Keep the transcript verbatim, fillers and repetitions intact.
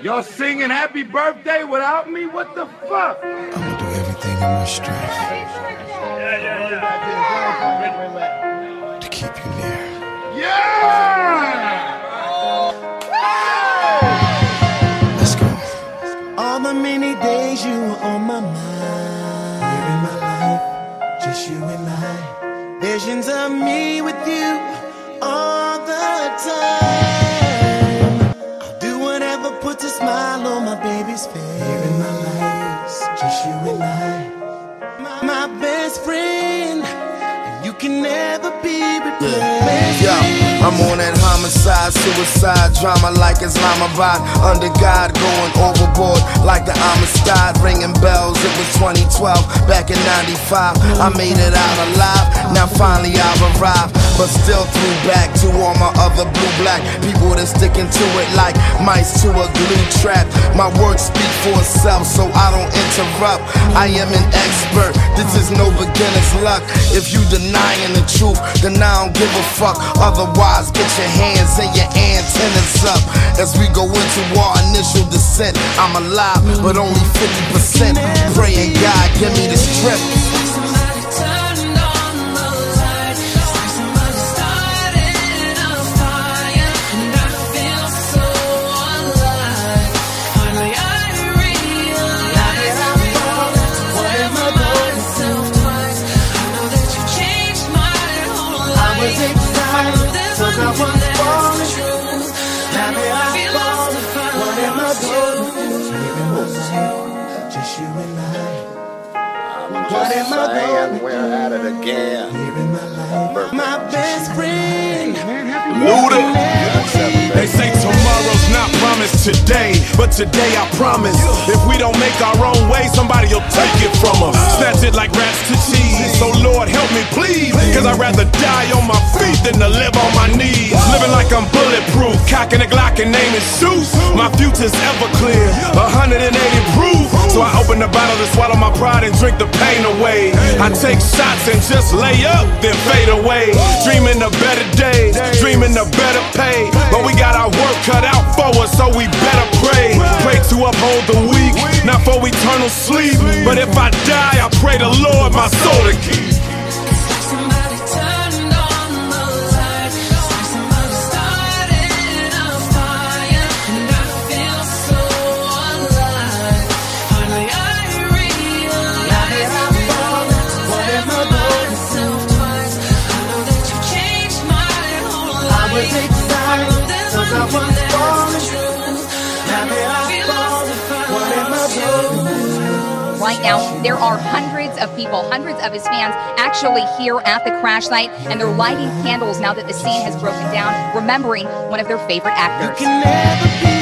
Y'all singing happy birthday without me? What the fuck? I'm gonna do everything in my strength Yeah, yeah, yeah. to keep you near. Yeah! Let's go. All the many days you were on my mind. Here in my life, just you and I. Visions of me with you all the time. I'll do whatever puts a smile on my baby's face. Here in my life, just you and I. My, my best friend, and you can never be replaced. Yeah, yeah. I'm on that homicide, suicide drama like Islamabad. Under God, going overboard like the Amistad. Ringing bells, it was twenty twelve, back in ninety-five. I made it out alive, now finally I've arrived. But still threw back to all my other blue-black people that's sticking to it like mice to a glue trap. My work speak for itself, so I don't interrupt. I am an expert, this is no beginner's luck. If you denying the truth, then I don't give a fuck. Otherwise, get your hands and your antennas up. As we go into our initial descent, I'm alive, but only fifty percent. Praying God, give me the strength. What am I saying? We're at it again. My best friend, Ludacris. They say tomorrow's not promised today, but today I promise. If we don't make our own way, somebody will take it from us. Snatch it like rats to cheese. So Lord help me please, cause I'd rather die on my feet than to live on my knees. Living like I'm bulletproof, cocking a Glock and naming shoes. My future's ever clear, one hundred eighty proof. So I open the bottle to swallow my pride and drink the pain away. I take shots and just lay up, then fade away. Dreaming of better days, dreaming of better pay. But we got our work cut out for us, so we better pray. Pray to uphold the weak, not for eternal sleep. But if I die, I pray the Lord my soul to keep. Right now, there are hundreds of people, hundreds of his fans actually here at the crash site, and they're lighting candles now that the scene has broken down, remembering one of their favorite actors. you can never be